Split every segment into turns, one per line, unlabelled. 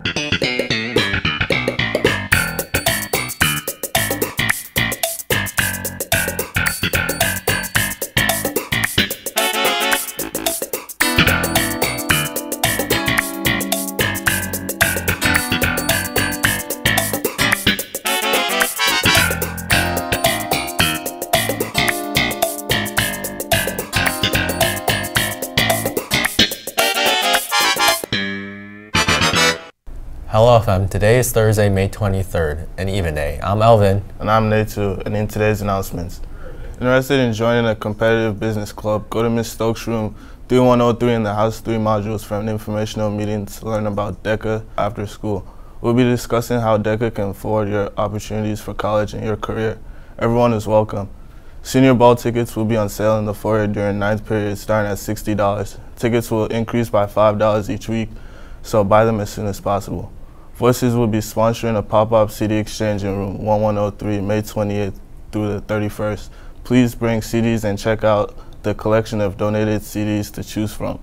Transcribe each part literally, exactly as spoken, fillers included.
Hello F M, today is Thursday, May twenty-third, an even day. I'm Elvin.
And I'm Nate too, and in today's announcements. Interested in joining a competitive business club, go to Miz Stokes' room three one zero three in the House three modules for an informational meeting to learn about DECA after school. We'll be discussing how DECA can forward your opportunities for college and your career. Everyone is welcome. Senior ball tickets will be on sale in the foyer during ninth period starting at sixty dollars. Tickets will increase by five dollars each week, so buy them as soon as possible. Voices will be sponsoring a pop-up C D exchange in room one one zero three, May twenty-eighth through the thirty-first. Please bring C Ds and check out the collection of donated C Ds to choose from.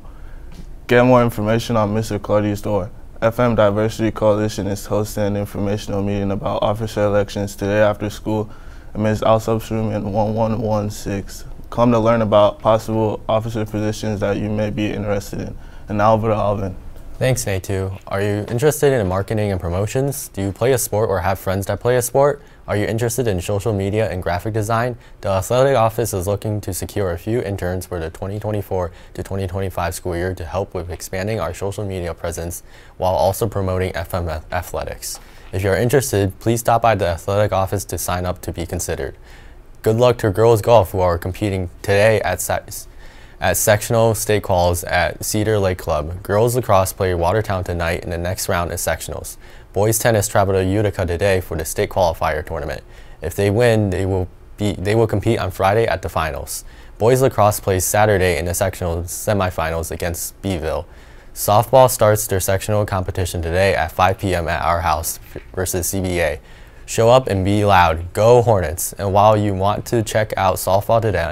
Get more information on Mister Clardy's door. F M Diversity Coalition is hosting an informational meeting about officer elections today after school in Miz Alsop's room in one one one six. Come to learn about possible officer positions that you may be interested in. And now over to Alvin.
Thanks, Nate too. Are you interested in marketing and promotions? Do you play a sport or have friends that play a sport? Are you interested in social media and graphic design? The athletic office is looking to secure a few interns for the twenty twenty-four to twenty twenty-five school year to help with expanding our social media presence while also promoting F M athletics. If you're interested, please stop by the athletic office to sign up to be considered. Good luck to girls golf who are competing today at size. At sectional state quals at Cedar Lake Club. Girls lacrosse play Watertown tonight and the next round is sectionals. Boys tennis travel to Utica today for the state qualifier tournament. If they win, they will be they will compete on Friday at the finals. Boys lacrosse plays Saturday in the sectional semifinals against Beeville. Softball starts their sectional competition today at five p m at our house versus C B A. Show up and be loud. Go Hornets! And while you want to check out softball today,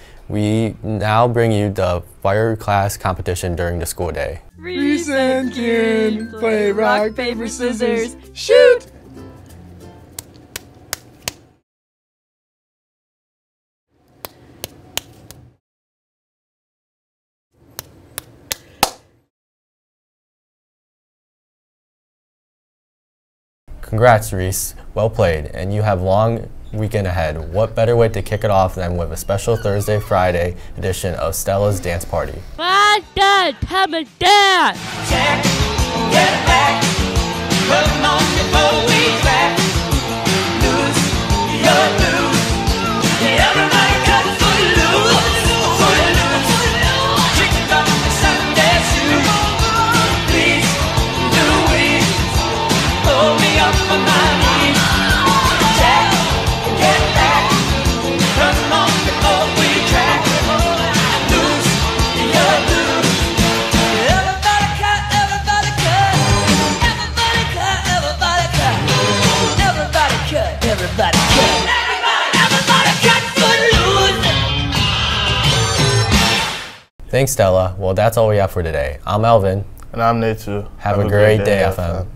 we now bring you the fire class competition during the school day.
Reese and Kieran play rock, paper, scissors, shoot!
Congrats, Reese. Well played, and you have long weekend ahead. What better way to kick it off than with a special Thursday Friday edition of Stella's Dance Party?
My dad, have a dance!
Jack, get back, come on before we crack. Lose, you're loose. Everybody got foot loose, foot loose. Chicken up the Sunday shoes. Please, Louise, pull me up on my knees. Jack, get back, come on before we crack. Lose, you're loose. Everybody cut, everybody cut. Everybody cut, everybody cut. Everybody cut, everybody cut. Everybody cut foot loose.
Thanks, Stella. Well, that's all we have for today. I'm Elvin.
And I'm Nate too.
Have, have a, a great, great day, day F M. F M.